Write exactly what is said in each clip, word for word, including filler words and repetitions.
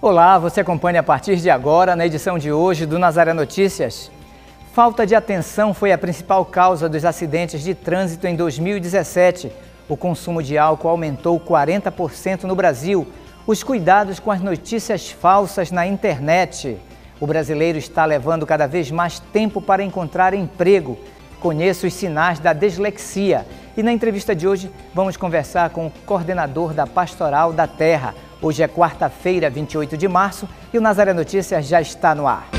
Olá, você acompanha a partir de agora, na edição de hoje do Nazaré Notícias. Falta de atenção foi a principal causa dos acidentes de trânsito em dois mil e dezessete. O consumo de álcool aumentou quarenta por cento no Brasil. Os cuidados com as notícias falsas na internet. O brasileiro está levando cada vez mais tempo para encontrar emprego. Conheça os sinais da dislexia. E na entrevista de hoje vamos conversar com o coordenador da Pastoral da Terra. Hoje é quarta-feira, vinte e oito de março, e o Nazaré Notícias já está no ar.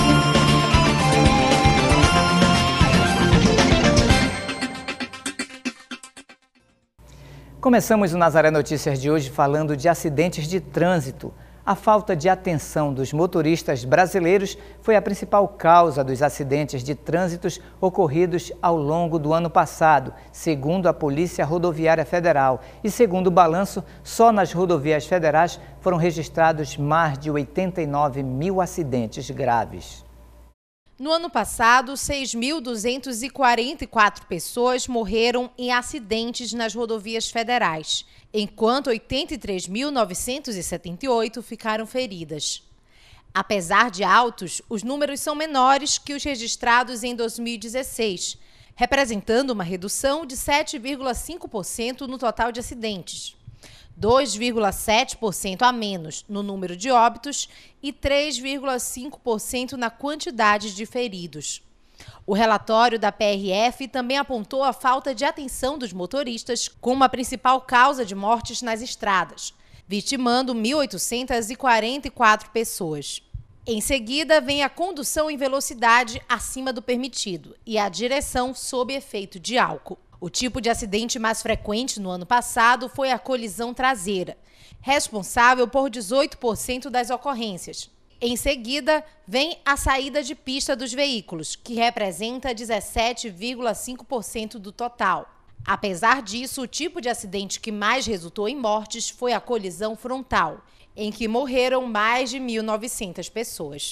Começamos o Nazaré Notícias de hoje falando de acidentes de trânsito. A falta de atenção dos motoristas brasileiros foi a principal causa dos acidentes de trânsito ocorridos ao longo do ano passado, segundo a Polícia Rodoviária Federal. E segundo o balanço, só nas rodovias federais foram registrados mais de oitenta e nove mil acidentes graves. No ano passado, seis mil duzentas e quarenta e quatro pessoas morreram em acidentes nas rodovias federais, enquanto oitenta e três mil novecentas e setenta e oito ficaram feridas. Apesar de altos, os números são menores que os registrados em dois mil e dezesseis, representando uma redução de sete vírgula cinco por cento no total de acidentes, dois vírgula sete por cento a menos no número de óbitos e três vírgula cinco por cento na quantidade de feridos. O relatório da P R F também apontou a falta de atenção dos motoristas como a principal causa de mortes nas estradas, vitimando mil oitocentas e quarenta e quatro pessoas. Em seguida, vem a condução em velocidade acima do permitido e a direção sob efeito de álcool. O tipo de acidente mais frequente no ano passado foi a colisão traseira, responsável por dezoito por cento das ocorrências. Em seguida, vem a saída de pista dos veículos, que representa dezessete vírgula cinco por cento do total. Apesar disso, o tipo de acidente que mais resultou em mortes foi a colisão frontal, em que morreram mais de mil e novecentas pessoas.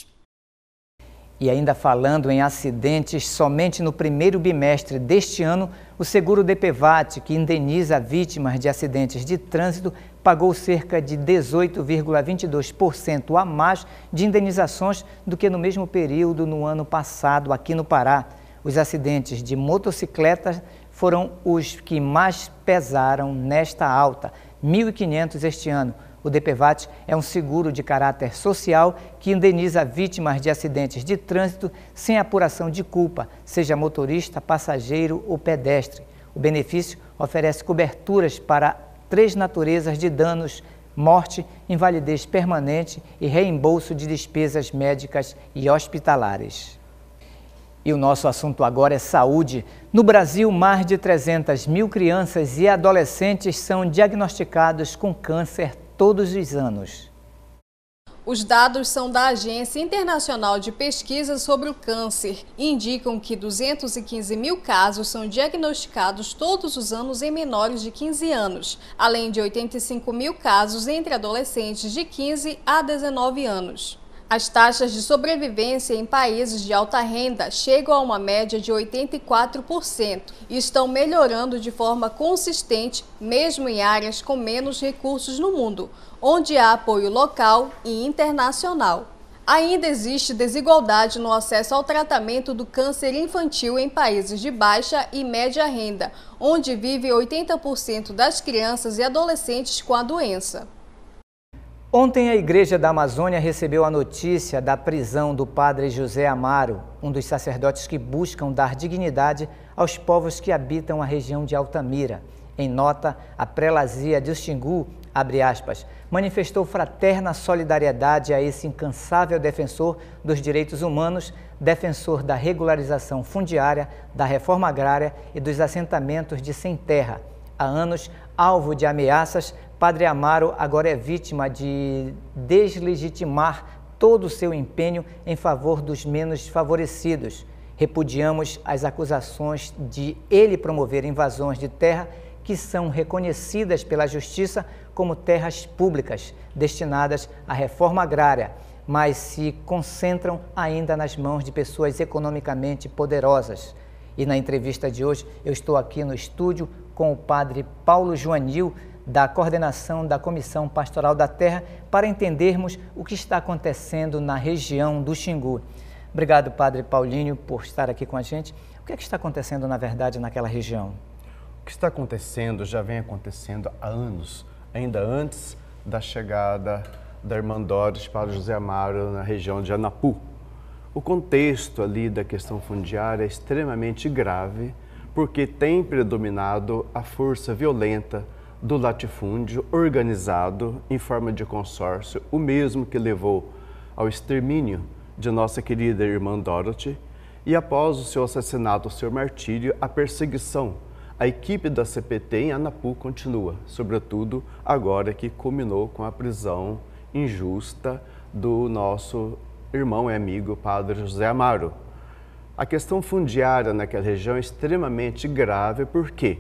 E ainda falando em acidentes, somente no primeiro bimestre deste ano, o seguro D P V A T, que indeniza vítimas de acidentes de trânsito, pagou cerca de dezoito vírgula vinte e dois por cento a mais de indenizações do que no mesmo período no ano passado aqui no Pará. Os acidentes de motocicletas foram os que mais pesaram nesta alta, mil e quinhentos este ano. O D P V A T é um seguro de caráter social que indeniza vítimas de acidentes de trânsito sem apuração de culpa, seja motorista, passageiro ou pedestre. O benefício oferece coberturas para três naturezas de danos: morte, invalidez permanente e reembolso de despesas médicas e hospitalares. E o nosso assunto agora é saúde. No Brasil, mais de trezentas mil crianças e adolescentes são diagnosticados com câncer todos os anos. Os dados são da Agência Internacional de Pesquisa sobre o Câncer e indicam que duzentos e quinze mil casos são diagnosticados todos os anos em menores de quinze anos, além de oitenta e cinco mil casos entre adolescentes de quinze a dezenove anos. As taxas de sobrevivência em países de alta renda chegam a uma média de oitenta e quatro por cento e estão melhorando de forma consistente, mesmo em áreas com menos recursos no mundo, onde há apoio local e internacional. Ainda existe desigualdade no acesso ao tratamento do câncer infantil em países de baixa e média renda, onde vive oitenta por cento das crianças e adolescentes com a doença. Ontem, a Igreja da Amazônia recebeu a notícia da prisão do padre José Amaro, um dos sacerdotes que buscam dar dignidade aos povos que habitam a região de Altamira. Em nota, a prelazia de Xingu, abre aspas, manifestou fraterna solidariedade a esse incansável defensor dos direitos humanos, defensor da regularização fundiária, da reforma agrária e dos assentamentos de sem terra. Há anos, alvo de ameaças, Padre Amaro agora é vítima de deslegitimar todo o seu empenho em favor dos menos favorecidos. Repudiamos as acusações de ele promover invasões de terra que são reconhecidas pela Justiça como terras públicas destinadas à reforma agrária, mas se concentram ainda nas mãos de pessoas economicamente poderosas. E na entrevista de hoje, eu estou aqui no estúdio com o padre Paulo Joanil, da coordenação da Comissão Pastoral da Terra, para entendermos o que está acontecendo na região do Xingu. Obrigado, Padre Paulinho, por estar aqui com a gente. O que é que está acontecendo, na verdade, naquela região? O que está acontecendo já vem acontecendo há anos, ainda antes da chegada da irmã Doris para José Amaro na região de Anapu. O contexto ali da questão fundiária é extremamente grave, porque tem predominado a força violenta do latifúndio organizado em forma de consórcio, o mesmo que levou ao extermínio de nossa querida irmã Dorothy, e após o seu assassinato, o seu martírio, a perseguição. A equipe da C P T em Anapu continua, sobretudo agora que culminou com a prisão injusta do nosso irmão e amigo Padre José Amaro. A questão fundiária naquela região é extremamente grave porque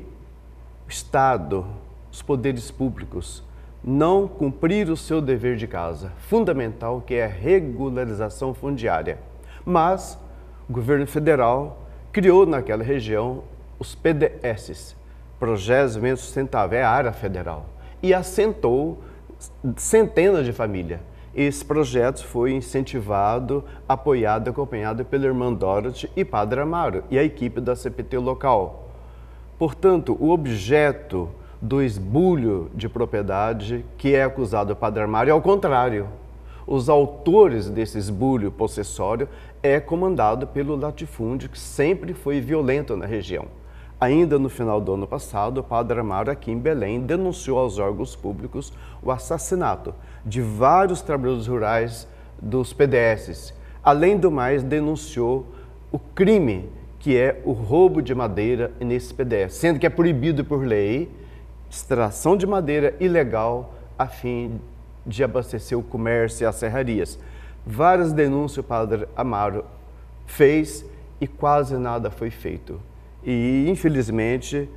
o Estado, os poderes públicos, não cumpriram o seu dever de casa, fundamental, que é a regularização fundiária. Mas o governo federal criou naquela região os P D S, Projetos de Desenvolvimento Sustentável, é a área federal, e assentou centenas de famílias. Esse projeto foi incentivado, apoiado, acompanhado pela irmã Dorothy e Padre Amaro e a equipe da C P T local. Portanto, o objeto do esbulho de propriedade que é acusado o Padre Amaro é ao contrário. Os autores desse esbulho possessório é comandado pelo latifúndio, que sempre foi violento na região. Ainda no final do ano passado, o Padre Amaro, aqui em Belém, denunciou aos órgãos públicos o assassinato de vários trabalhadores rurais dos P D S. Além do mais, denunciou o crime que é o roubo de madeira nesses P D S, sendo que é proibido por lei extração de madeira ilegal a fim de abastecer o comércio e as serrarias. Várias denúncias o Padre Amaro fez e quase nada foi feito. E, infelizmente,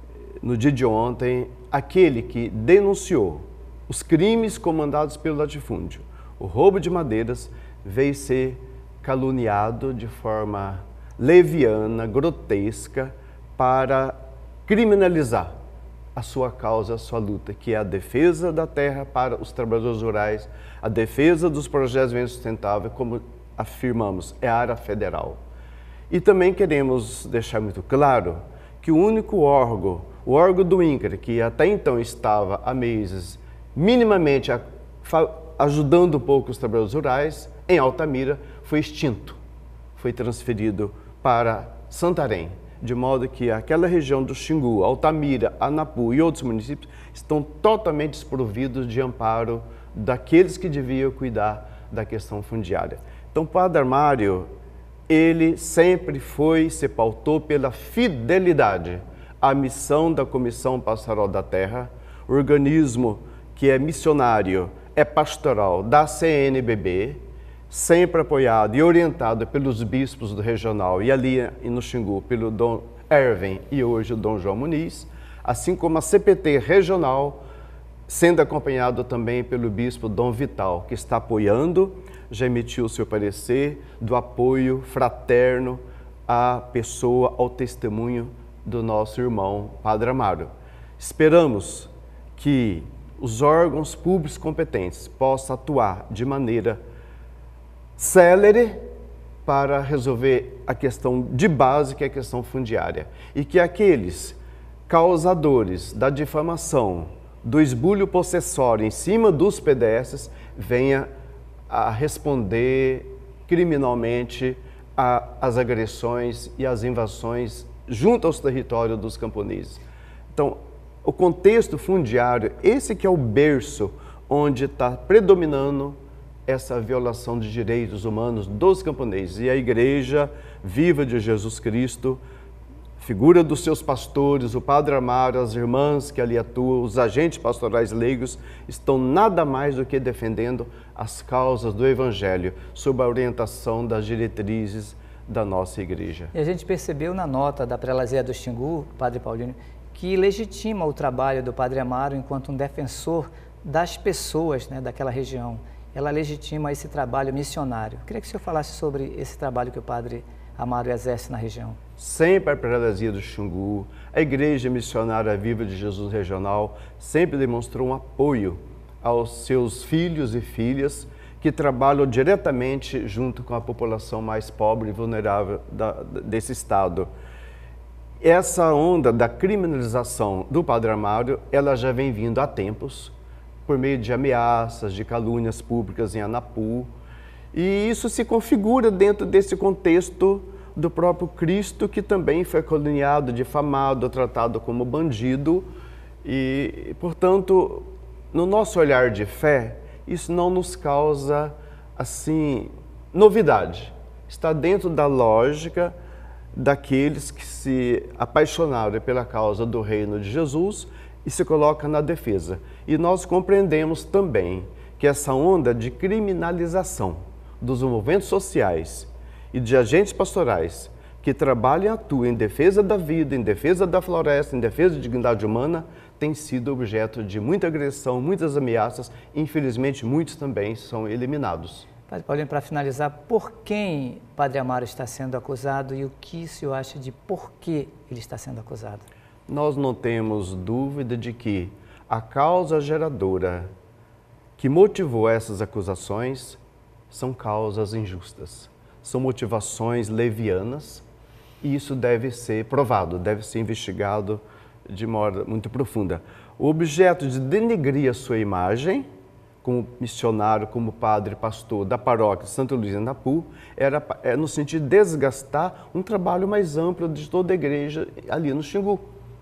no dia de ontem, aquele que denunciou os crimes comandados pelo latifúndio, o roubo de madeiras, veio ser caluniado de forma leviana, grotesca, para criminalizar a sua causa, a sua luta, que é a defesa da terra para os trabalhadores rurais, a defesa dos projetos de desenvolvimento sustentável, como afirmamos, é a área federal. E também queremos deixar muito claro que o único órgão, o órgão do INCRA, que até então estava há meses minimamente a, ajudando um pouco os trabalhadores rurais, em Altamira, foi extinto, foi transferido para Santarém, de modo que aquela região do Xingu, Altamira, Anapu e outros municípios estão totalmente desprovidos de amparo daqueles que deviam cuidar da questão fundiária. Então, o Padre Amaro, ele sempre foi, se pautou pela fidelidade à missão da Comissão Pastoral da Terra, organismo que é missionário, é pastoral da C N B B, sempre apoiado e orientado pelos bispos do regional e ali no Xingu, pelo Dom Erwin e hoje o Dom João Muniz, assim como a C P T regional, sendo acompanhado também pelo bispo Dom Vital, que está apoiando, já emitiu o seu parecer do apoio fraterno à pessoa, ao testemunho do nosso irmão Padre Amaro. Esperamos que os órgãos públicos competentes possam atuar de maneira célere para resolver a questão de base, que é a questão fundiária, e que aqueles causadores da difamação, do esbulho possessório em cima dos P D S venha a responder criminalmente às agressões e às invasões junto aos territórios dos camponeses. Então, o contexto fundiário, esse que é o berço onde está predominando essa violação de direitos humanos dos camponeses. E a Igreja Viva de Jesus Cristo, figura dos seus pastores, o Padre Amaro, as irmãs que ali atuam, os agentes pastorais leigos, estão nada mais do que defendendo as causas do Evangelho, sob a orientação das diretrizes da nossa Igreja. E a gente percebeu na nota da Prelazia do Xingu, Padre Paulinho, que legitima o trabalho do Padre Amaro enquanto um defensor das pessoas, né, daquela região. Ela legitima esse trabalho missionário. Eu queria que o senhor falasse sobre esse trabalho que o Padre Amaro exerce na região? Sempre a Prelasia do Xingu, a Igreja Missionária Viva de Jesus Regional sempre demonstrou um apoio aos seus filhos e filhas que trabalham diretamente junto com a população mais pobre e vulnerável da, desse estado. Essa onda da criminalização do Padre Amaro, ela já vem vindo há tempos, por meio de ameaças, de calúnias públicas em Anapu, e isso se configura dentro desse contexto do próprio Cristo, que também foi caluniado, difamado, tratado como bandido, e, portanto, no nosso olhar de fé, isso não nos causa, assim, novidade. Está dentro da lógica daqueles que se apaixonaram pela causa do reino de Jesus e se colocam na defesa. E nós compreendemos também que essa onda de criminalização dos movimentos sociais e de agentes pastorais que trabalham e atuam em defesa da vida, em defesa da floresta, em defesa da dignidade humana, tem sido objeto de muita agressão, muitas ameaças, e infelizmente muitos também são eliminados. Padre Paulinho, para finalizar, por quem Padre Amaro está sendo acusado e o que o senhor acha de por que ele está sendo acusado? Nós não temos dúvida de que a causa geradora que motivou essas acusações são causas injustas, são motivações levianas, e isso deve ser provado, deve ser investigado de modo muito profunda. O objeto de denegrir a sua imagem, como missionário, como padre, pastor da paróquia de Santa Luzia Anapu, era é, no sentido de desgastar um trabalho mais amplo de toda a igreja ali no Xingu.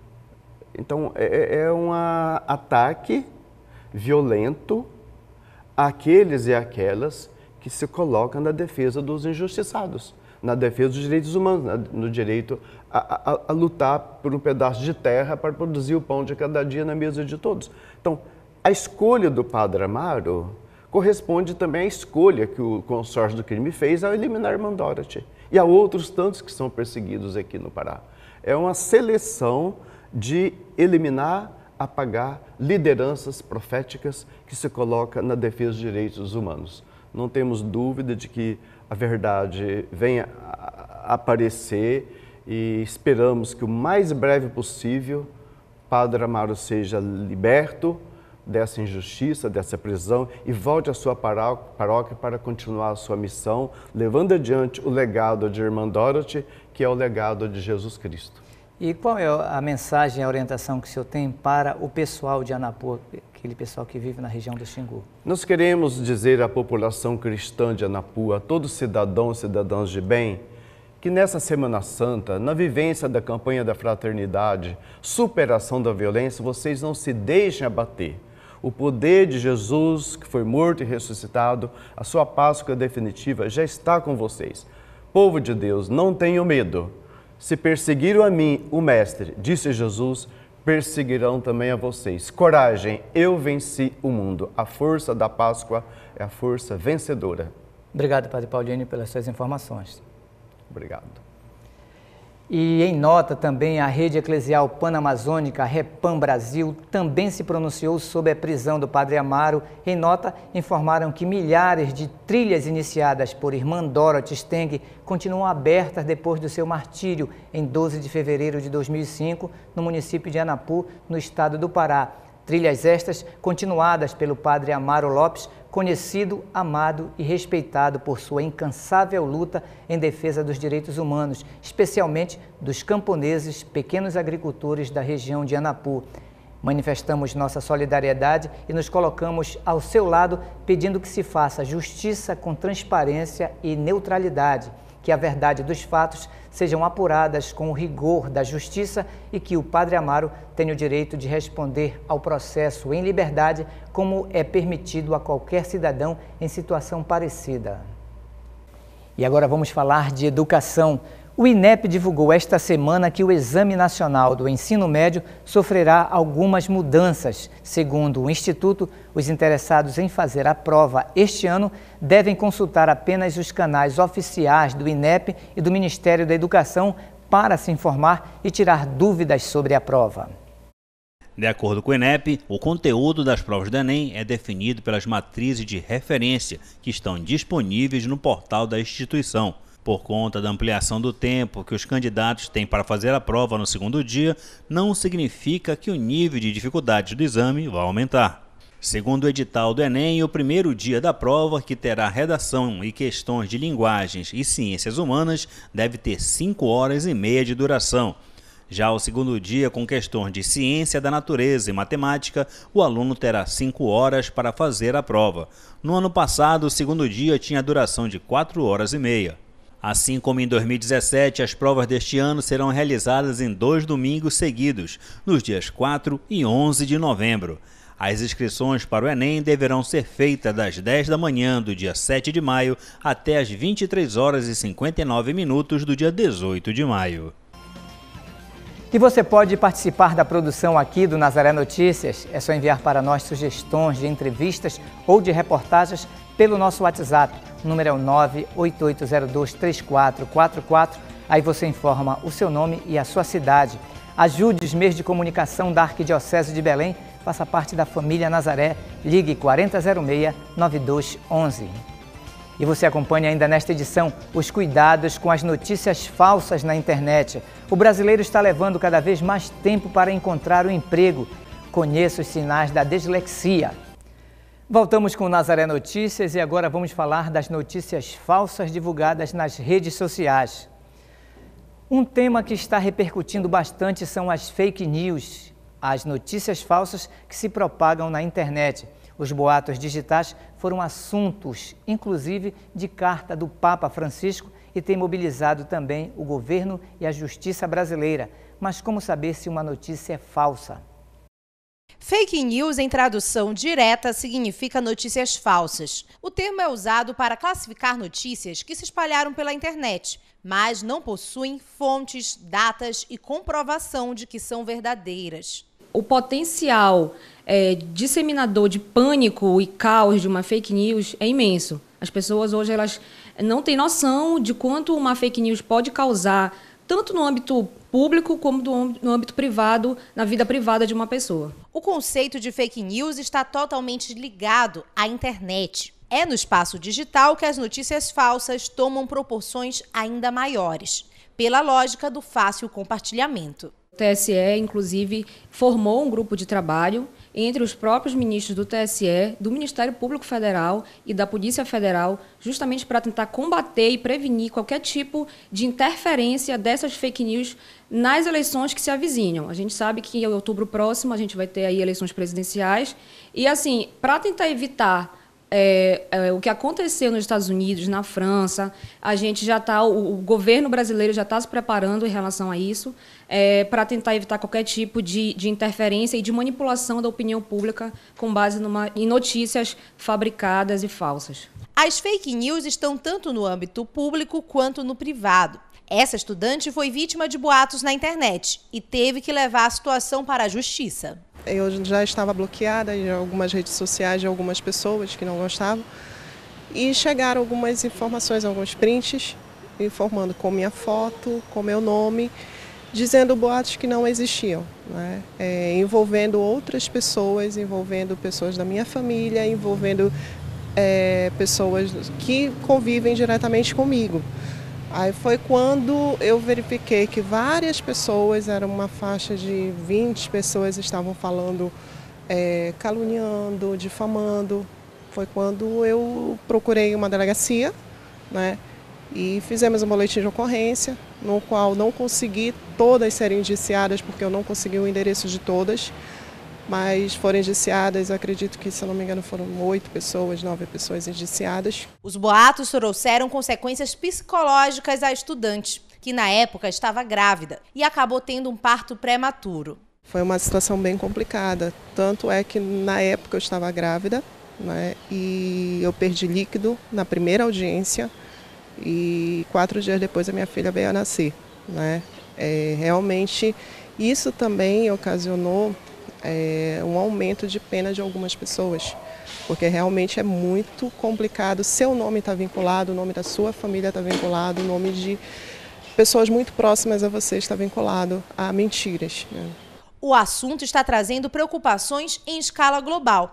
Então, é, é um ataque violento àqueles e àquelas que se colocam na defesa dos injustiçados, na defesa dos direitos humanos, no direito a, a, a lutar por um pedaço de terra para produzir o pão de cada dia na mesa de todos. Então, a escolha do Padre Amaro corresponde também à escolha que o consórcio do crime fez ao eliminar Irmã Dorothy e a outros tantos que são perseguidos aqui no Pará. É uma seleção de eliminar, apagar lideranças proféticas que se colocam na defesa dos direitos humanos. Não temos dúvida de que a verdade venha a aparecer e esperamos que o mais breve possível Padre Amaro seja liberto dessa injustiça, dessa prisão e volte à sua paróquia para continuar a sua missão, levando adiante o legado de Irmã Dorothy, que é o legado de Jesus Cristo. E qual é a mensagem, a orientação que o senhor tem para o pessoal de Anapu, aquele pessoal que vive na região do Xingu? Nós queremos dizer à população cristã de Anapu, a todos os cidadãos e cidadãs de bem, que nessa Semana Santa, na vivência da campanha da fraternidade, superação da violência, vocês não se deixem abater. O poder de Jesus, que foi morto e ressuscitado, a sua Páscoa definitiva já está com vocês. Povo de Deus, não tenham medo. Se perseguiram a mim, o Mestre, disse Jesus, perseguirão também a vocês. Coragem, eu venci o mundo. A força da Páscoa é a força vencedora. Obrigado, Padre Paulinho, pelas suas informações. Obrigado. E em nota também, a Rede Eclesial Panamazônica, Repam Brasil, também se pronunciou sobre a prisão do Padre Amaro. Em nota, informaram que milhares de trilhas iniciadas por Irmã Dorothy Steng continuam abertas depois do seu martírio, em doze de fevereiro de dois mil e cinco, no município de Anapu, no estado do Pará. Trilhas estas continuadas pelo Padre Amaro Lopes, conhecido, amado e respeitado por sua incansável luta em defesa dos direitos humanos, especialmente dos camponeses, pequenos agricultores da região de Anapu. Manifestamos nossa solidariedade e nos colocamos ao seu lado, pedindo que se faça justiça com transparência e neutralidade, que a verdade dos fatos sejam apuradas com o rigor da justiça e que o Padre Amaro tenha o direito de responder ao processo em liberdade, como é permitido a qualquer cidadão em situação parecida. E agora vamos falar de educação. O INEP divulgou esta semana que o Exame Nacional do Ensino Médio sofrerá algumas mudanças. Segundo o Instituto, os interessados em fazer a prova este ano devem consultar apenas os canais oficiais do INEP e do Ministério da Educação para se informar e tirar dúvidas sobre a prova. De acordo com o INEP, o conteúdo das provas do Enem é definido pelas matrizes de referência que estão disponíveis no portal da instituição. Por conta da ampliação do tempo que os candidatos têm para fazer a prova no segundo dia, não significa que o nível de dificuldade do exame vai aumentar. Segundo o edital do Enem, o primeiro dia da prova, que terá redação e questões de linguagens e ciências humanas, deve ter cinco horas e meia de duração. Já o segundo dia, com questões de ciência da natureza e matemática, o aluno terá cinco horas para fazer a prova. No ano passado, o segundo dia tinha duração de quatro horas e meia. Assim como em dois mil e dezessete, as provas deste ano serão realizadas em dois domingos seguidos, nos dias quatro e onze de novembro. As inscrições para o Enem deverão ser feitas das dez da manhã do dia sete de maio até as vinte e três horas e cinquenta e nove minutos do dia dezoito de maio. E você pode participar da produção aqui do Nazaré Notícias. É só enviar para nós sugestões de entrevistas ou de reportagens pelo nosso WhatsApp. O número é o nove oito oito zero dois três quatro quatro quatro. Aí você informa o seu nome e a sua cidade. Ajude os meios de comunicação da Arquidiocese de Belém. Faça parte da família Nazaré. Ligue quarenta zero seis, nove dois um um. E você acompanha ainda nesta edição os cuidados com as notícias falsas na internet. O brasileiro está levando cada vez mais tempo para encontrar um emprego. Conheça os sinais da dislexia. Voltamos com o Nazaré Notícias e agora vamos falar das notícias falsas divulgadas nas redes sociais. Um tema que está repercutindo bastante são as fake news, as notícias falsas que se propagam na internet. Os boatos digitais foram assuntos, inclusive, de carta do Papa Francisco e tem mobilizado também o governo e a justiça brasileira. Mas como saber se uma notícia é falsa? Fake news, em tradução direta, significa notícias falsas. O termo é usado para classificar notícias que se espalharam pela internet, mas não possuem fontes, datas e comprovação de que são verdadeiras. O potencial é, disseminador de pânico e caos de uma fake news é imenso. As pessoas hoje elas não têm noção de quanto uma fake news pode causar, tanto no âmbito público como no âmbito privado, na vida privada de uma pessoa. O conceito de fake news está totalmente ligado à internet. É no espaço digital que as notícias falsas tomam proporções ainda maiores, pela lógica do fácil compartilhamento. O T S E, inclusive, formou um grupo de trabalho entre os próprios ministros do T S E, do Ministério Público Federal e da Polícia Federal, justamente para tentar combater e prevenir qualquer tipo de interferência dessas fake news nas eleições que se avizinham. A gente sabe que em outubro próximo a gente vai ter aí eleições presidenciais e, assim, para tentar evitar É, é, o que aconteceu nos Estados Unidos, na França, a gente já está, o, o governo brasileiro já está se preparando em relação a isso, é, para tentar evitar qualquer tipo de, de interferência e de manipulação da opinião pública com base numa, em notícias fabricadas e falsas. As fake news estão tanto no âmbito público quanto no privado. Essa estudante foi vítima de boatos na internet e teve que levar a situação para a justiça. Eu já estava bloqueada em algumas redes sociais de algumas pessoas que não gostavam e chegaram algumas informações, alguns prints, informando com minha foto, com meu nome, dizendo boatos que não existiam, né? É, envolvendo outras pessoas, envolvendo pessoas da minha família, envolvendo é, pessoas que convivem diretamente comigo. Aí foi quando eu verifiquei que várias pessoas, era uma faixa de vinte pessoas, estavam falando, é, caluniando, difamando. Foi quando eu procurei uma delegacia, né, e fizemos um boletim de ocorrência, no qual não consegui todas serem indiciadas, porque eu não consegui o endereço de todas. Mas foram indiciadas, acredito que, se eu não me engano, foram oito pessoas, nove pessoas indiciadas. Os boatos trouxeram consequências psicológicas à estudante, que na época estava grávida e acabou tendo um parto prematuro. Foi uma situação bem complicada, tanto é que na época eu estava grávida, né, e eu perdi líquido na primeira audiência e quatro dias depois a minha filha veio a nascer, né. É, realmente isso também ocasionou É, um aumento de pena de algumas pessoas, porque realmente é muito complicado. Seu nome está vinculado, o nome da sua família está vinculado, o nome de pessoas muito próximas a você está vinculado a mentiras, né? O assunto está trazendo preocupações em escala global.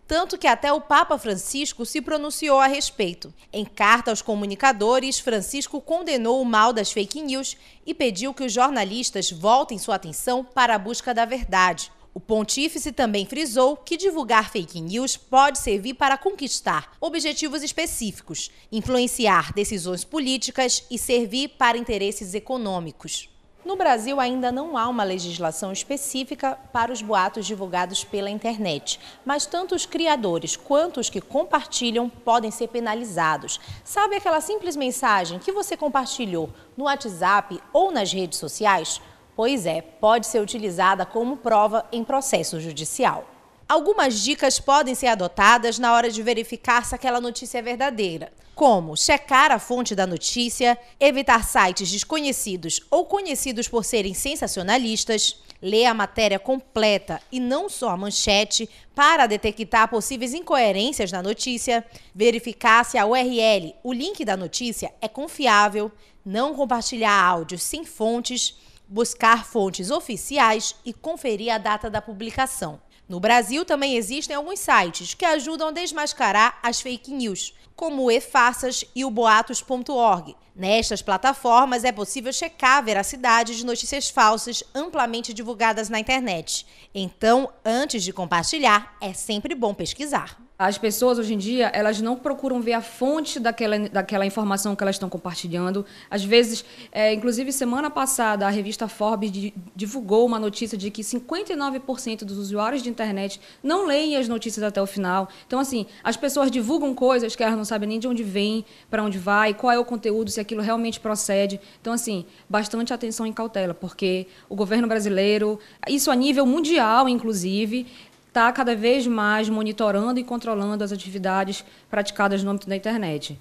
tanto que até o Papa Francisco se pronunciou a respeito. Em carta aos comunicadores, Francisco condenou o mal das fake news e pediu que os jornalistas voltem sua atenção para a busca da verdade. O pontífice também frisou que divulgar fake news pode servir para conquistar objetivos específicos, influenciar decisões políticas e servir para interesses econômicos. No Brasil, ainda não há uma legislação específica para os boatos divulgados pela internet, mas tanto os criadores quanto os que compartilham podem ser penalizados. Sabe aquela simples mensagem que você compartilhou no WhatsApp ou nas redes sociais? Pois é, pode ser utilizada como prova em processo judicial. Algumas dicas podem ser adotadas na hora de verificar se aquela notícia é verdadeira, como checar a fonte da notícia, evitar sites desconhecidos ou conhecidos por serem sensacionalistas, ler a matéria completa e não só a manchete para detectar possíveis incoerências na notícia, verificar se a U R L, o link da notícia, é confiável, não compartilhar áudios sem fontes, buscar fontes oficiais e conferir a data da publicação. No Brasil, também existem alguns sites que ajudam a desmascarar as fake news, como o e-farsas e o boatos ponto org. Nestas plataformas é possível checar a veracidade de notícias falsas amplamente divulgadas na internet. Então, antes de compartilhar, é sempre bom pesquisar. As pessoas, hoje em dia, elas não procuram ver a fonte daquela, daquela informação que elas estão compartilhando. Às vezes, é, inclusive, semana passada, a revista Forbes di, divulgou uma notícia de que cinquenta e nove por cento dos usuários de internet não leem as notícias até o final. Então, assim, as pessoas divulgam coisas que elas não sabem nem de onde vem, para onde vai, qual é o conteúdo, se aquilo realmente procede. Então, assim, bastante atenção e cautela, porque o governo brasileiro, isso a nível mundial, inclusive, está cada vez mais monitorando e controlando as atividades praticadas no âmbito da internet.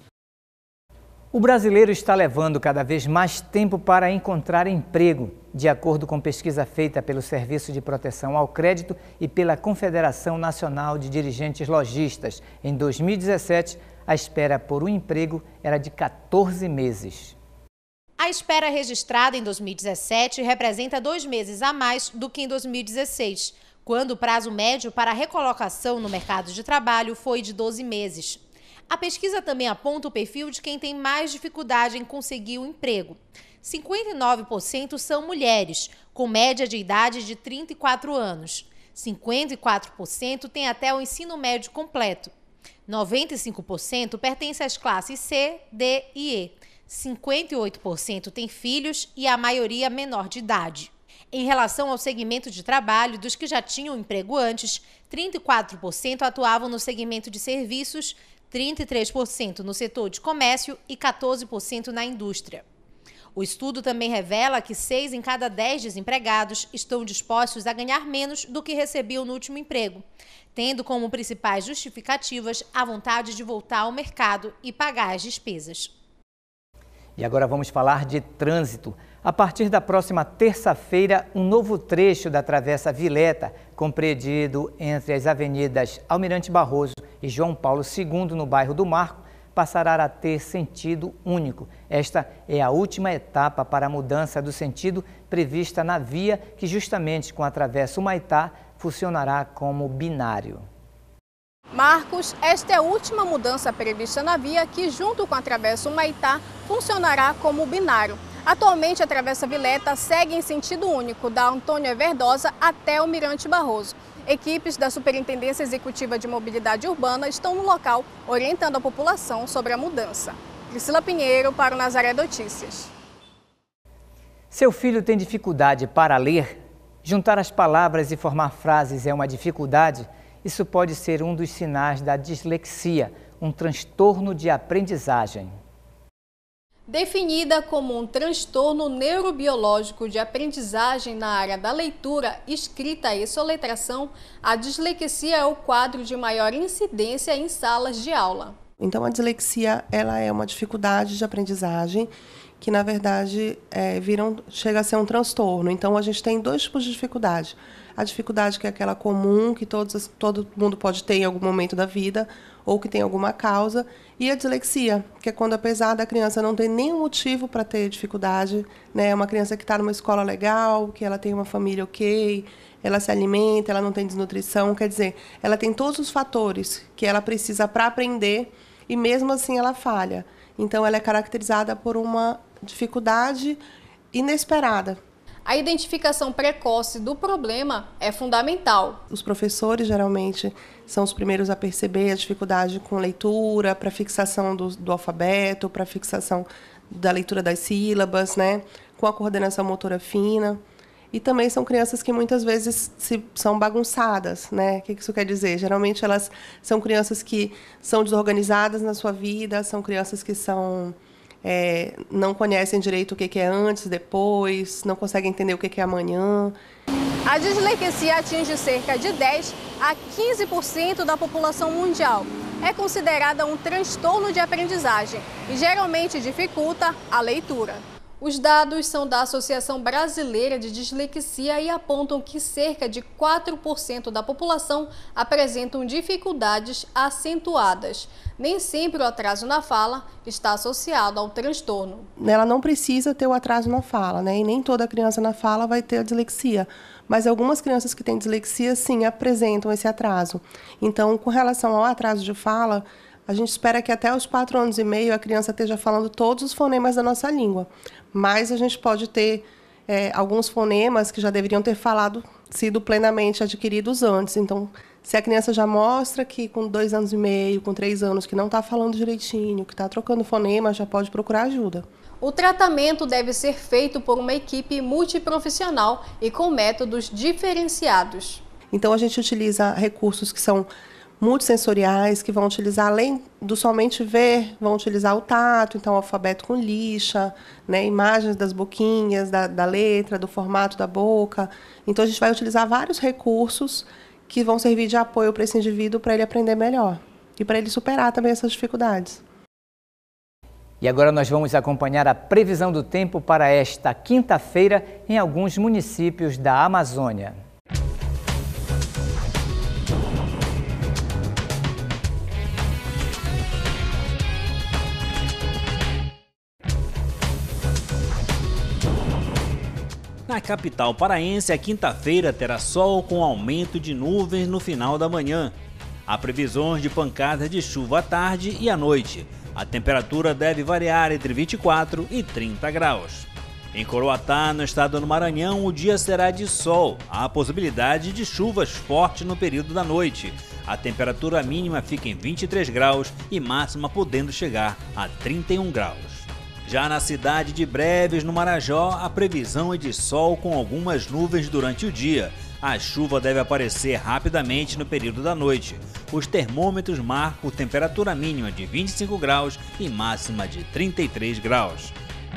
O brasileiro está levando cada vez mais tempo para encontrar emprego, de acordo com pesquisa feita pelo Serviço de Proteção ao Crédito e pela Confederação Nacional de Dirigentes Lojistas. Em dois mil e dezessete, a espera por um emprego era de quatorze meses. A espera registrada em dois mil e dezessete representa dois meses a mais do que em dois mil e dezesseis, quando o prazo médio para a recolocação no mercado de trabalho foi de doze meses. A pesquisa também aponta o perfil de quem tem mais dificuldade em conseguir um emprego. cinquenta e nove por cento são mulheres, com média de idade de trinta e quatro anos. cinquenta e quatro por cento têm até o ensino médio completo. noventa e cinco por cento pertencem às classes C, D e E. cinquenta e oito por cento têm filhos e a maioria menor de idade. Em relação ao segmento de trabalho, dos que já tinham emprego antes, trinta e quatro por cento atuavam no segmento de serviços, trinta e três por cento no setor de comércio e quatorze por cento na indústria. O estudo também revela que seis em cada dez desempregados estão dispostos a ganhar menos do que recebiam no último emprego, tendo como principais justificativas a vontade de voltar ao mercado e pagar as despesas. E agora vamos falar de trânsito. A partir da próxima terça-feira, um novo trecho da Travessa Vileta, compreendido entre as avenidas Almirante Barroso e João Paulo segundo, no bairro do Marco, passará a ter sentido único. Esta é a última etapa para a mudança do sentido prevista na via, que justamente com a Travessa Humaitá funcionará como binário. Marcos, esta é a última mudança prevista na via que, junto com a Travessa Humaitá, funcionará como binário. Atualmente, a Travessa Vileta segue em sentido único, da Antônio Verdosa até o Mirante Barroso. Equipes da Superintendência Executiva de Mobilidade Urbana estão no local, orientando a população sobre a mudança. Priscila Pinheiro, para o Nazaré Notícias. Seu filho tem dificuldade para ler? Juntar as palavras e formar frases é uma dificuldade? Isso pode ser um dos sinais da dislexia, um transtorno de aprendizagem. Definida como um transtorno neurobiológico de aprendizagem na área da leitura, escrita e soletração, a dislexia é o quadro de maior incidência em salas de aula. Então, a dislexia ela é uma dificuldade de aprendizagem que, na verdade, é, viram, chega a ser um transtorno. Então, a gente tem dois tipos de dificuldade. A dificuldade que é aquela comum, que todos, todo mundo pode ter em algum momento da vida, ou que tem alguma causa, e a dislexia, que é quando, apesar da criança não ter nenhum motivo para ter dificuldade, né, é uma criança que está numa escola legal, que ela tem uma família ok, ela se alimenta, ela não tem desnutrição, quer dizer, ela tem todos os fatores que ela precisa para aprender e mesmo assim ela falha. Então ela é caracterizada por uma dificuldade inesperada. A identificação precoce do problema é fundamental. Os professores, geralmente, são os primeiros a perceber a dificuldade com leitura, para fixação do, do alfabeto, para fixação da leitura das sílabas, né? Com a coordenação motora fina. E também são crianças que muitas vezes se, são bagunçadas, né? O que isso quer dizer? Geralmente elas são crianças que são desorganizadas na sua vida, são crianças que são... É, não conhecem direito o que é antes, depois, não conseguem entender o que é amanhã. A dislexia atinge cerca de dez a quinze por cento da população mundial. É considerada um transtorno de aprendizagem e geralmente dificulta a leitura. Os dados são da Associação Brasileira de Dislexia e apontam que cerca de quatro por cento da população apresentam dificuldades acentuadas. Nem sempre o atraso na fala está associado ao transtorno. Ela não precisa ter o atraso na fala, né? E nem toda criança na fala vai ter a dislexia. Mas algumas crianças que têm dislexia, sim, apresentam esse atraso. Então, com relação ao atraso de fala, a gente espera que até os quatro anos e meio a criança esteja falando todos os fonemas da nossa língua. Mas a gente pode ter é, alguns fonemas que já deveriam ter falado, sido plenamente adquiridos antes. Então, se a criança já mostra que com dois anos e meio, com três anos, que não está falando direitinho, que está trocando fonema, já pode procurar ajuda. O tratamento deve ser feito por uma equipe multiprofissional e com métodos diferenciados. Então, a gente utiliza recursos que são multissensoriais, que vão utilizar, além do somente ver, vão utilizar o tato, então o alfabeto com lixa, né, imagens das boquinhas, da, da letra, do formato da boca. Então, a gente vai utilizar vários recursos que vão servir de apoio para esse indivíduo, para ele aprender melhor e para ele superar também essas dificuldades. E agora nós vamos acompanhar a previsão do tempo para esta quinta-feira em alguns municípios da Amazônia. Na capital paraense, a quinta-feira terá sol com aumento de nuvens no final da manhã. Há previsões de pancadas de chuva à tarde e à noite. A temperatura deve variar entre vinte e quatro e trinta graus. Em Coroatá, no estado do Maranhão, o dia será de sol. Há possibilidade de chuvas fortes no período da noite. A temperatura mínima fica em vinte e três graus e máxima podendo chegar a trinta e um graus. Já na cidade de Breves, no Marajó, a previsão é de sol com algumas nuvens durante o dia. A chuva deve aparecer rapidamente no período da noite. Os termômetros marcam temperatura mínima de vinte e cinco graus e máxima de trinta e três graus.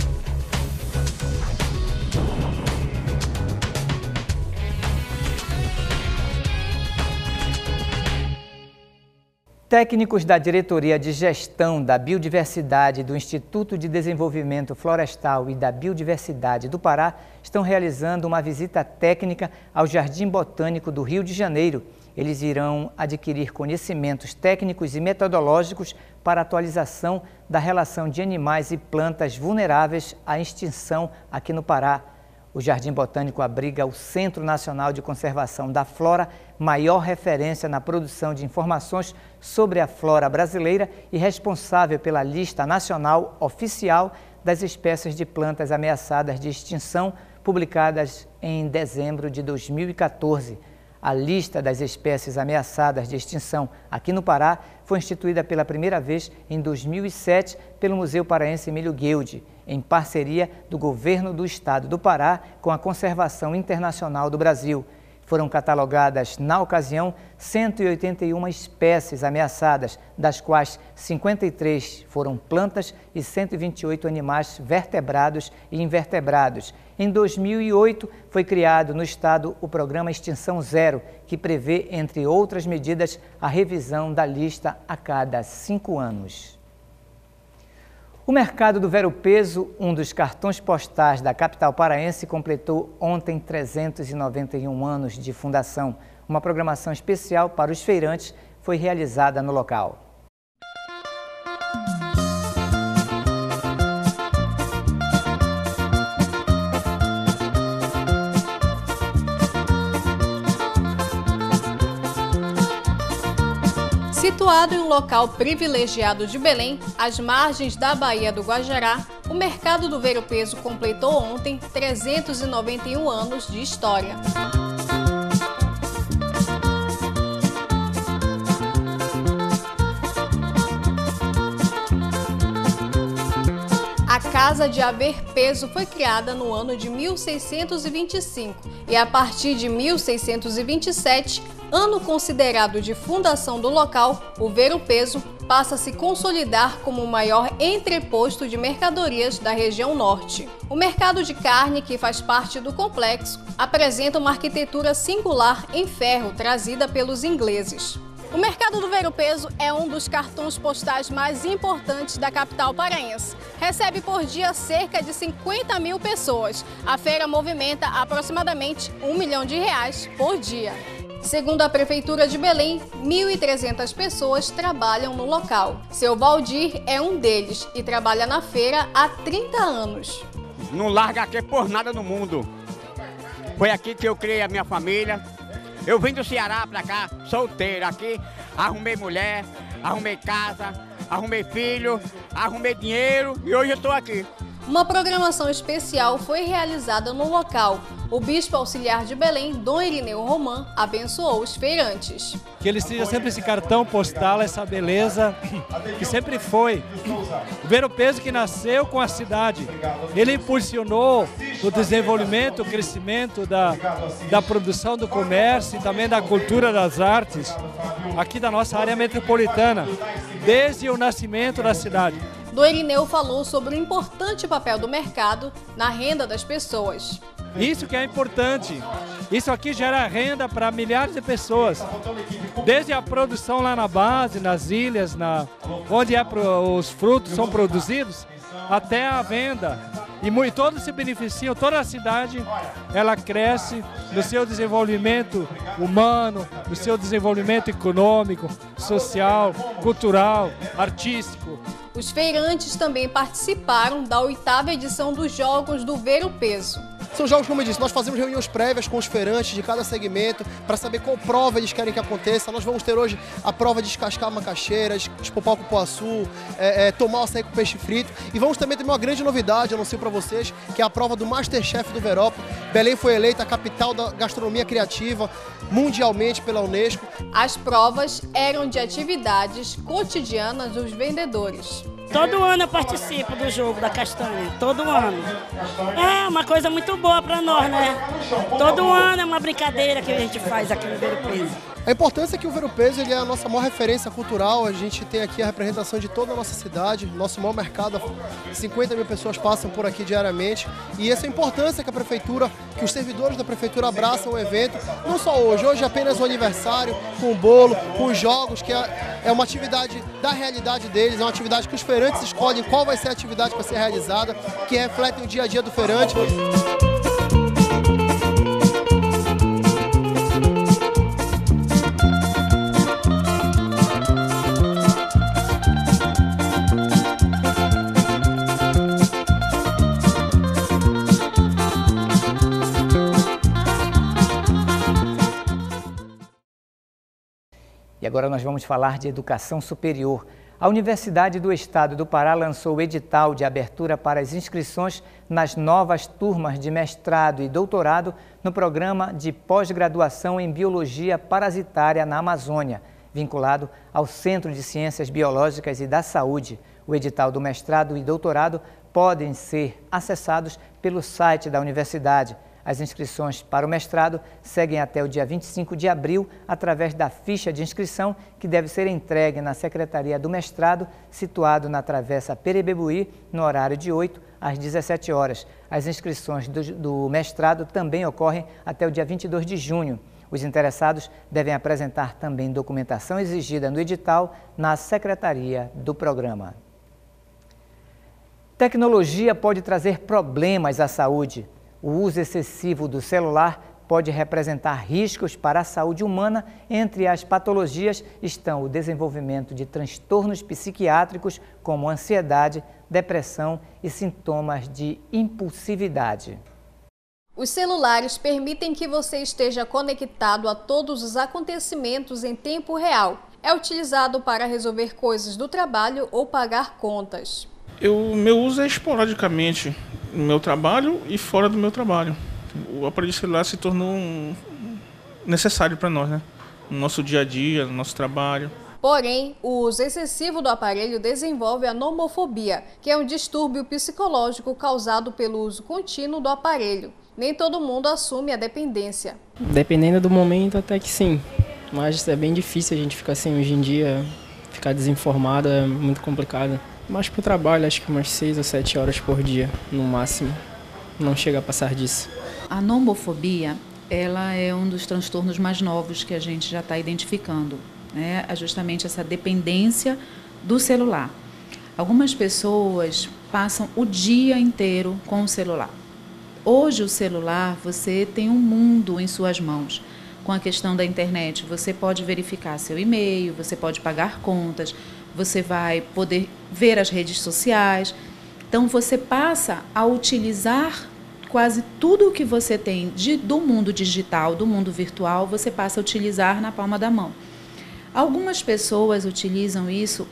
Técnicos da Diretoria de Gestão da Biodiversidade do Instituto de Desenvolvimento Florestal e da Biodiversidade do Pará estão realizando uma visita técnica ao Jardim Botânico do Rio de Janeiro. Eles irão adquirir conhecimentos técnicos e metodológicos para atualização da relação de animais e plantas vulneráveis à extinção aqui no Pará. O Jardim Botânico abriga o Centro Nacional de Conservação da Flora, maior referência na produção de informações sobre a flora brasileira e responsável pela lista nacional oficial das espécies de plantas ameaçadas de extinção, publicadas em dezembro de dois mil e quatorze. A lista das espécies ameaçadas de extinção aqui no Pará foi instituída pela primeira vez em dois mil e sete pelo Museu Paraense Emílio Guilde, em parceria do Governo do Estado do Pará com a Conservação Internacional do Brasil. Foram catalogadas, na ocasião, cento e oitenta e uma espécies ameaçadas, das quais cinquenta e três foram plantas e cento e vinte e oito animais vertebrados e invertebrados. Em dois mil e oito, foi criado no Estado o Programa Extinção Zero, que prevê, entre outras medidas, a revisão da lista a cada cinco anos. O mercado do Ver-o-Peso, um dos cartões postais da capital paraense, completou ontem trezentos e noventa e um anos de fundação. Uma programação especial para os feirantes foi realizada no local. Situado em um local privilegiado de Belém, às margens da Baía do Guajará, o mercado do Ver-o-Peso completou ontem trezentos e noventa e um anos de história. A Casa de Haver Peso foi criada no ano de mil seiscentos e vinte e cinco e, a partir de mil seiscentos e vinte e sete, ano considerado de fundação do local, o Ver-o-Peso passa a se consolidar como o maior entreposto de mercadorias da região norte. O mercado de carne, que faz parte do complexo, apresenta uma arquitetura singular em ferro trazida pelos ingleses. O mercado do Ver-o-Peso é um dos cartões postais mais importantes da capital paraense. Recebe por dia cerca de cinquenta mil pessoas. A feira movimenta aproximadamente um milhão de reais por dia. Segundo a Prefeitura de Belém, mil e trezentas pessoas trabalham no local. Seu Valdir é um deles e trabalha na feira há trinta anos. Não larga aqui por nada no mundo. Foi aqui que eu criei a minha família. Eu vim do Ceará pra cá, solteiro aqui, arrumei mulher, arrumei casa, arrumei filho, arrumei dinheiro e hoje eu estou aqui. Uma programação especial foi realizada no local. O bispo auxiliar de Belém, Dom Irineu Román, abençoou os feirantes. Que ele seja sempre esse cartão postal, essa beleza que sempre foi. O Ver-o-Peso que nasceu com a cidade. Ele impulsionou o desenvolvimento, o crescimento da, da produção do comércio e também da cultura das artes aqui da nossa área metropolitana, desde o nascimento da cidade. Dom Irineu falou sobre o importante papel do mercado na renda das pessoas. Isso que é importante. Isso aqui gera renda para milhares de pessoas. Desde a produção lá na base, nas ilhas, na, onde é pro, os frutos são produzidos, até a venda. E, e todos se beneficiam, toda a cidade ela cresce no seu desenvolvimento humano, no seu desenvolvimento econômico, social, cultural, artístico. Os feirantes também participaram da oitava edição dos Jogos do Ver-o-Peso. São jogos, como eu disse, nós fazemos reuniões prévias com os feirantes de cada segmento para saber qual prova eles querem que aconteça. Nós vamos ter hoje a prova de descascar macaxeira, espopar o cupuaçu, é, é, tomar o açaí com peixe frito. E vamos também ter uma grande novidade, anuncio para vocês, que é a prova do Masterchef do Verópolis. Belém foi eleita a capital da gastronomia criativa mundialmente pela Unesco. As provas eram de atividades cotidianas dos vendedores. Todo ano eu participo do jogo da castanha, todo ano. É uma coisa muito boa para nós, né? Todo ano é uma brincadeira que a gente faz aqui no Ver-o-Peso. A importância é que o Ver-o-Peso ele é a nossa maior referência cultural. A gente tem aqui a representação de toda a nossa cidade, nosso maior mercado, cinquenta mil pessoas passam por aqui diariamente. E essa importância que a Prefeitura, que os servidores da Prefeitura abraçam o evento, não só hoje, hoje é apenas o aniversário, com o bolo, com os jogos, que é, é uma atividade da realidade deles, é uma atividade que os feirantes escolhem qual vai ser a atividade para ser realizada, que refletem o dia a dia do feirante. E agora nós vamos falar de educação superior. A Universidade do Estado do Pará lançou o edital de abertura para as inscrições nas novas turmas de mestrado e doutorado no programa de pós-graduação em Biologia Parasitária na Amazônia, vinculado ao Centro de Ciências Biológicas e da Saúde. O edital do mestrado e doutorado podem ser acessados pelo site da universidade. As inscrições para o mestrado seguem até o dia vinte e cinco de abril através da ficha de inscrição que deve ser entregue na Secretaria do Mestrado, situado na Travessa Perebebuí, no horário de oito às dezessete horas. As inscrições do, do mestrado também ocorrem até o dia vinte e dois de junho. Os interessados devem apresentar também documentação exigida no edital na Secretaria do Programa. Tecnologia pode trazer problemas à saúde. O uso excessivo do celular pode representar riscos para a saúde humana. Entre as patologias estão o desenvolvimento de transtornos psiquiátricos como ansiedade, depressão e sintomas de impulsividade. Os celulares permitem que você esteja conectado a todos os acontecimentos em tempo real. é utilizado para resolver coisas do trabalho ou pagar contas. O meu uso é esporadicamente no meu trabalho e fora do meu trabalho. O aparelho celular se tornou um necessário para nós, né? No nosso dia a dia, no nosso trabalho. Porém, o uso excessivo do aparelho desenvolve a nomofobia, que é um distúrbio psicológico causado pelo uso contínuo do aparelho. Nem todo mundo assume a dependência. Dependendo do momento, até que sim. Mas é bem difícil a gente ficar assim hoje em dia, ficar desinformado é muito complicado. Mas para o trabalho, acho que umas seis ou sete horas por dia, no máximo. Não chega a passar disso. A nomofobia, ela é um dos transtornos mais novos que a gente já está identificando. Né? É justamente essa dependência do celular. Algumas pessoas passam o dia inteiro com o celular. Hoje o celular, você tem um mundo em suas mãos. Com a questão da internet, você pode verificar seu e-mail, você pode pagar contas, você vai poder ver as redes sociais. Então você passa a utilizar quase tudo o que você tem de, do mundo digital, do mundo virtual, você passa a utilizar na palma da mão. Algumas pessoas utilizam isso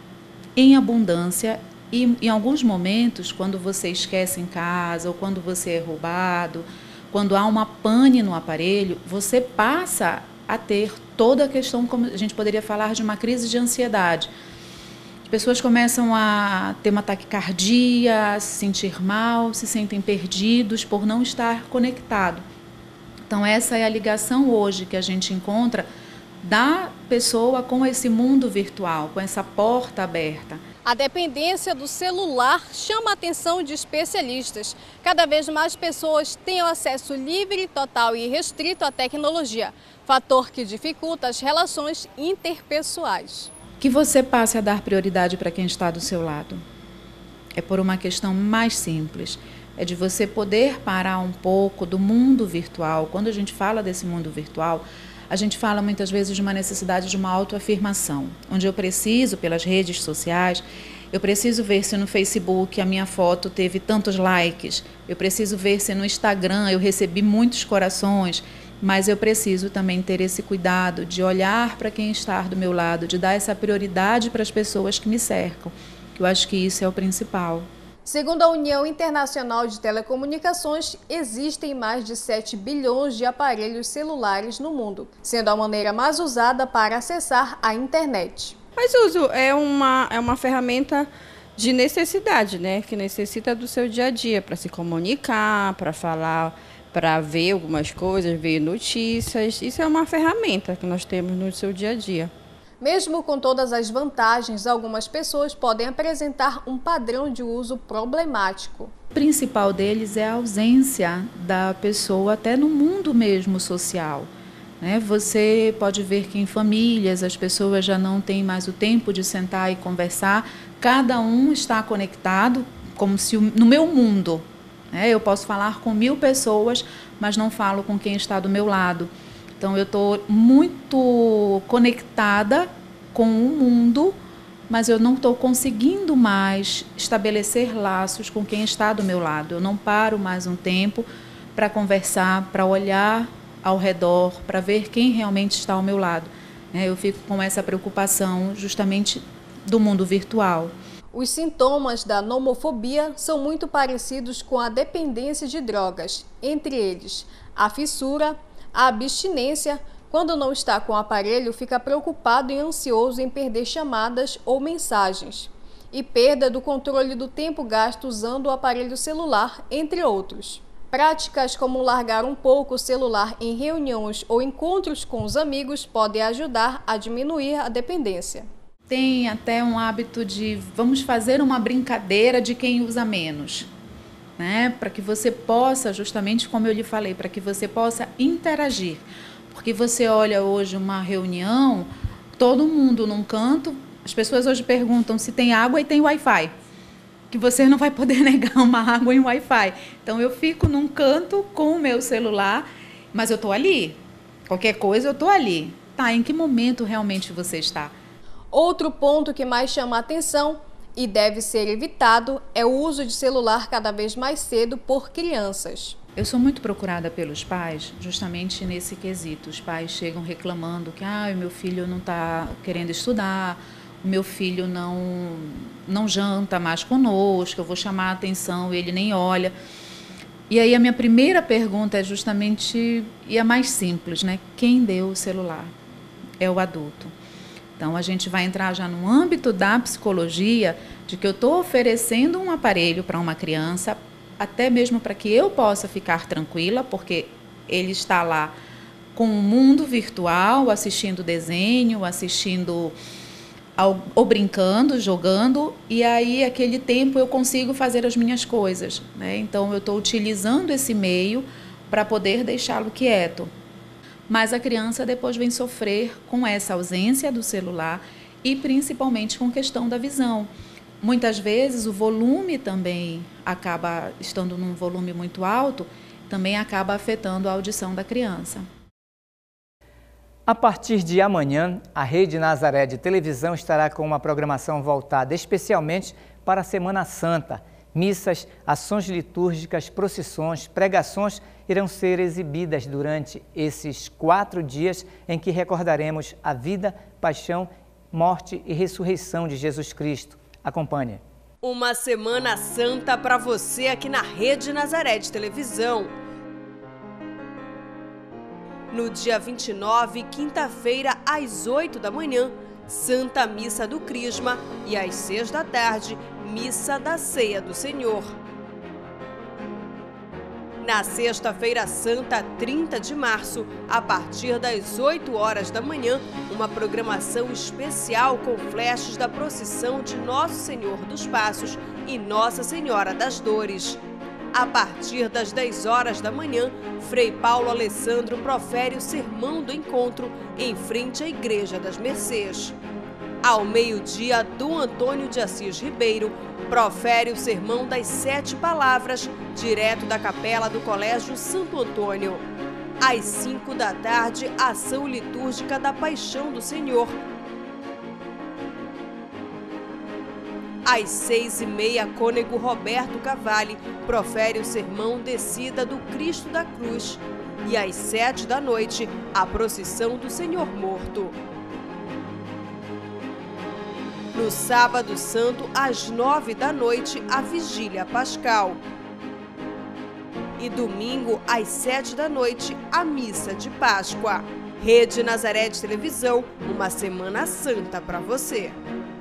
em abundância e, em alguns momentos, quando você esquece em casa ou quando você é roubado, quando há uma pane no aparelho, você passa a ter toda a questão, como a gente poderia falar de uma crise de ansiedade. As pessoas começam a ter uma taquicardia, a se sentir mal, se sentem perdidos por não estar conectado. Então, essa é a ligação hoje que a gente encontra da pessoa com esse mundo virtual, com essa porta aberta. A dependência do celular chama a atenção de especialistas. Cada vez mais pessoas têm acesso livre, total e restrito à tecnologia, fator que dificulta as relações interpessoais. Que você passe a dar prioridade para quem está do seu lado. É por uma questão mais simples. É de você poder parar um pouco do mundo virtual. Quando a gente fala desse mundo virtual, a gente fala muitas vezes de uma necessidade de uma autoafirmação, onde eu preciso, pelas redes sociais, eu preciso ver se no Facebook a minha foto teve tantos likes, eu preciso ver se no Instagram eu recebi muitos corações, mas eu preciso também ter esse cuidado de olhar para quem está do meu lado, de dar essa prioridade para as pessoas que me cercam, que eu acho que isso é o principal. Segundo a União Internacional de Telecomunicações, existem mais de sete bilhões de aparelhos celulares no mundo, sendo a maneira mais usada para acessar a internet. Mas uso é uma, é uma ferramenta de necessidade, né? Que necessita do seu dia a dia para se comunicar, para falar, para ver algumas coisas, ver notícias. Isso é uma ferramenta que nós temos no seu dia a dia. Mesmo com todas as vantagens, algumas pessoas podem apresentar um padrão de uso problemático. O principal deles é a ausência da pessoa até no mundo mesmo social. Né? Você pode ver que em famílias as pessoas já não têm mais o tempo de sentar e conversar. Cada um está conectado, como se no meu mundo. Né? Eu posso falar com mil pessoas, mas não falo com quem está do meu lado. Então, eu estou muito conectada com o mundo, mas eu não estou conseguindo mais estabelecer laços com quem está do meu lado. Eu não paro mais um tempo para conversar, para olhar ao redor, para ver quem realmente está ao meu lado. Eu fico com essa preocupação justamente do mundo virtual. Os sintomas da nomofobia são muito parecidos com a dependência de drogas, entre eles a fissura, a abstinência. Quando não está com o aparelho, fica preocupado e ansioso em perder chamadas ou mensagens. E perda do controle do tempo gasto usando o aparelho celular, entre outros. Práticas como largar um pouco o celular em reuniões ou encontros com os amigos podem ajudar a diminuir a dependência. Tem até um hábito de vamos fazer uma brincadeira de quem usa menos. Né, para que você possa, justamente como eu lhe falei, para que você possa interagir. Porque você olha hoje uma reunião, todo mundo num canto, as pessoas hoje perguntam se tem água e tem Wi-Fi. Que você não vai poder negar uma água em Wi-Fi. Então eu fico num canto com o meu celular, mas eu estou ali. Qualquer coisa eu estou ali. Tá, em que momento realmente você está? Outro ponto que mais chama a atenção e deve ser evitado é o uso de celular cada vez mais cedo por crianças. Eu sou muito procurada pelos pais, justamente nesse quesito. Os pais chegam reclamando que ah, o meu filho não está querendo estudar, o meu filho não, não janta mais conosco, eu vou chamar a atenção, ele nem olha. E aí a minha primeira pergunta é justamente, e a mais simples, né? Quem deu o celular? É o adulto. Então, a gente vai entrar já no âmbito da psicologia, de que eu estou oferecendo um aparelho para uma criança, até mesmo para que eu possa ficar tranquila, porque ele está lá com o mundo virtual, assistindo desenho, assistindo ao, ou brincando, jogando, e aí, aquele tempo, eu consigo fazer as minhas coisas, né? Então, eu estou utilizando esse meio para poder deixá-lo quieto. Mas a criança depois vem sofrer com essa ausência do celular e principalmente com questão da visão. Muitas vezes o volume também acaba, estando num volume muito alto, também acaba afetando a audição da criança. A partir de amanhã, a Rede Nazaré de televisão estará com uma programação voltada especialmente para a Semana Santa. Missas, ações litúrgicas, procissões, pregações irão ser exibidas durante esses quatro dias em que recordaremos a vida, paixão, morte e ressurreição de Jesus Cristo. Acompanhe. Uma Semana Santa para você aqui na Rede Nazaré de televisão. No dia vinte e nove, quinta-feira, às oito da manhã, Santa Missa do Crisma e às seis da tarde, Missa da Ceia do Senhor. Na sexta-feira santa, trinta de março, a partir das oito horas da manhã, uma programação especial com flashes da procissão de Nosso Senhor dos Passos e Nossa Senhora das Dores. A partir das dez horas da manhã, Frei Paulo Alessandro profere o Sermão do Encontro em frente à Igreja das Mercês. Ao meio-dia, Dom Antônio de Assis Ribeiro profere o Sermão das Sete Palavras, direto da capela do Colégio Santo Antônio. Às cinco da tarde, ação litúrgica da Paixão do Senhor. Às seis e meia, cônego Roberto Cavalli profere o sermão Descida do Cristo da Cruz. E às sete da noite, a procissão do Senhor Morto. No sábado santo, às nove da noite, a vigília pascal. E domingo, às sete da noite, a missa de Páscoa. Rede Nazaré de televisão, uma Semana Santa para você.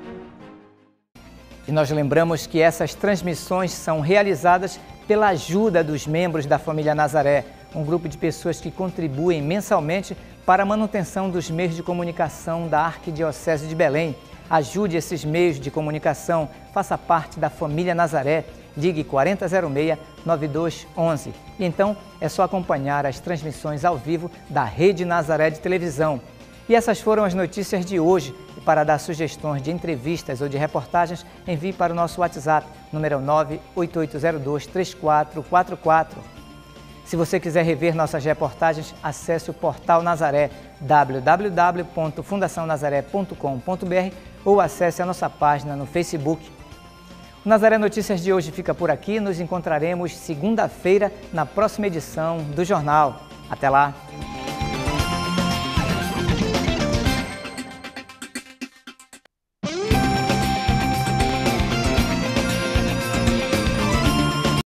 E nós lembramos que essas transmissões são realizadas pela ajuda dos membros da família Nazaré, um grupo de pessoas que contribuem mensalmente para a manutenção dos meios de comunicação da Arquidiocese de Belém. Ajude esses meios de comunicação, faça parte da família Nazaré, ligue quarenta zero seis, nove dois um um. E então é só acompanhar as transmissões ao vivo da Rede Nazaré de televisão. E essas foram as notícias de hoje. E para dar sugestões de entrevistas ou de reportagens, envie para o nosso WhatsApp, número nove oito oito zero dois, três quatro quatro quatro. Se você quiser rever nossas reportagens, acesse o portal Nazaré, w w w ponto fundação nazaré ponto com ponto b r, ou acesse a nossa página no Facebook. O Nazaré Notícias de hoje fica por aqui. Nos encontraremos segunda-feira na próxima edição do Jornal. Até lá!